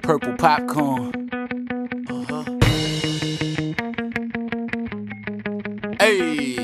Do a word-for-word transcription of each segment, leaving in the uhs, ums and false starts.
Purple popcorn. Uh-huh. Hey,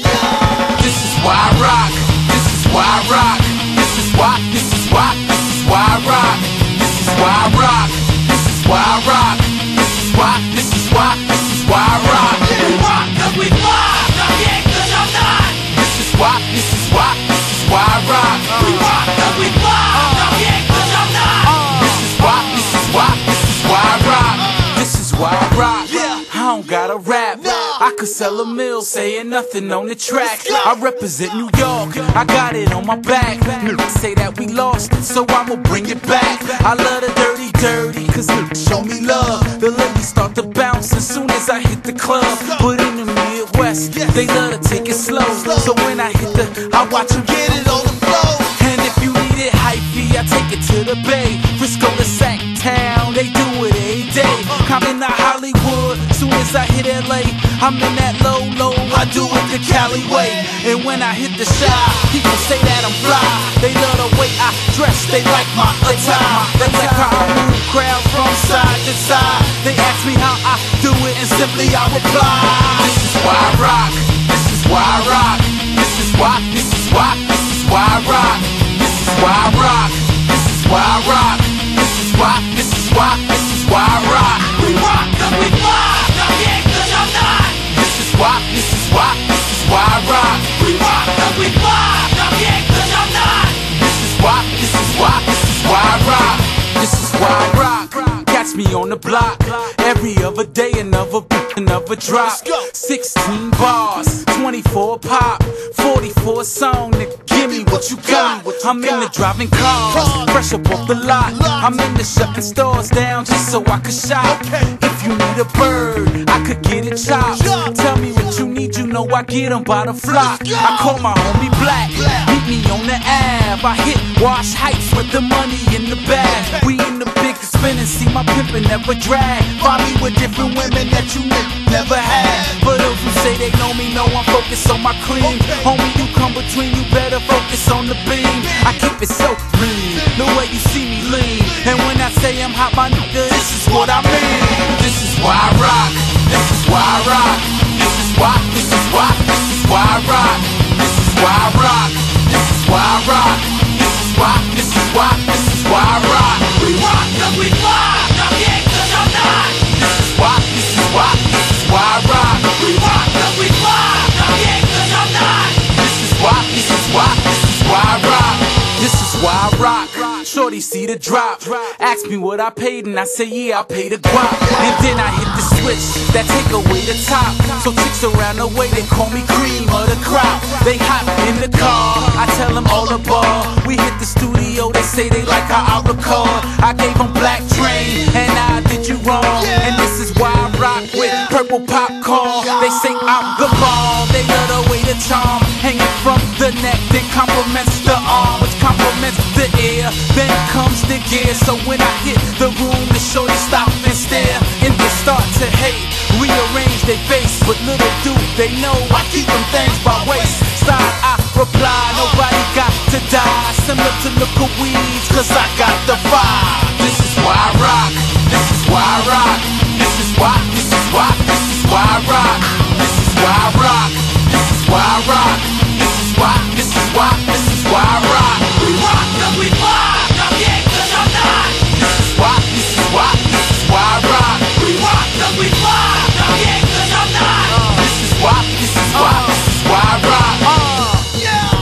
this is why I rock. This is why I rock. This is why. This is why. This is why I rock. This is why I rock. This is why I rock. This is why. This is why. This is why I rock. We rock 'cause we fly, not yet 'cause I'm not. This is why. This is why. This is why I rock. We rock 'cause we fly, not yet 'cause I'm not. This is why. This is why. This is why I rock. This is why I rock. Yeah. I don't gotta rap. Nah. I could sell a mill saying nothing on the track. Let's go. I represent New York. I got it on my back. Niggas say that we lost it, so I'ma bring it back. I love the dirty, dirty, cause niggas show me love. The ladies start to bounce as soon as I hit the club. But in the Midwest, they love to take it slow. So when I hit the, I watch them Get it on the floor. and if you need it hypey, I take it to the Bay. Frisco to Sac Town, they do it every day. I'm in the Hollywood, soon as I hit L A, I'm in that low, low, I do it the Cali way. And when I hit the shop, people say that I'm fly. They love the way I dress, they like my attire. They like how I move crowds from side to side. They ask me how I do it and simply I reply, this is why I rock. This is why I rock. This is why, this is why, this is why I rock. This is why I rock. This is why I rock. This is why, this is why, this is why I rock. We rock 'cause we fly, not yet 'cause I'm not. This is why, this is why, this is why I rock. We rock 'cause we fly, not yet 'cause I'm not. This is why, this is why, this is why I rock. This is why I rock. Catch me on the block every other day, another another drop. Sixteen bars, twenty-four pop, forty-four song. Nigga, give me what you got. I'm in the driving cars, fresh up off the lot. I'm in the shutting stores down just so I could shop. If you need a bird, I could get it chopped. Tell me what you need, you know I get 'em by the flock. I call my homie Black, meet me on the Ave. I hit Wash Heights with the money in the bag. We in the big spinning, see my pimpin' never drag. Find me with different women that you never had. For those who say they know me, know I'm focused on my cream. Homie, you come between, you better focus on the beam. I keep it so clean, the way you see me lean. And when I say I'm hot, my nigga, this is what I mean. This is why I rock. This is why I rock. This is why, this is why, this is why I rock. This is why I rock. This is why I rock. This is why, this is why, this is why I rock. We rock 'cause we fly, not yet 'cause I'm not. This is why, this is why, this is why I rock. We rock 'cause we fly, not yet 'cause I'm not. This is why, this is why, this is why I rock. This is why I rock. Shorty see the drop, ask me what I paid and I say yeah, I paid a guap. And then I hit the switch that take away the top. So chicks around the way, they call me cream of the crop. They hop in the car, I tell them all the ball. We hit the studio, they say they like how I record. I gave them Black Train and I did you wrong. And this is why I rock with purple popcorn. They say I'm the ball, they love the way the charm hanging from the neck, then compliments the arm, which compliments the ear. Then comes the gear, so when I hit the room, the shorty stop and stare, and they start to hate, rearrange their face. But little do they know I keep them things by waist. Side I reply, nobody got to die. Similar to Look Weeds, cause I got the fire. This is why I rock. This is why I rock. This is why, this is why, this is why I rock. This is why I rock. This is why I rock. This is why, this is why, this is why I rock. We rock 'cause we fly, not yet 'cause I'm not. This is why, this is why, this is why I rock. We rock 'cause we fly, not yet 'cause I'm not. This is why, this is why, this is why I rock. Yeah.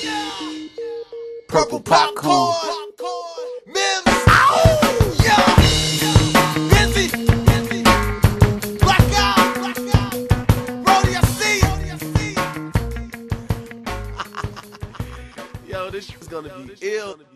Purple popcorn. Mims. Yeah. Busy. Blackout. Brody, I see. Yo, this is gonna be ill.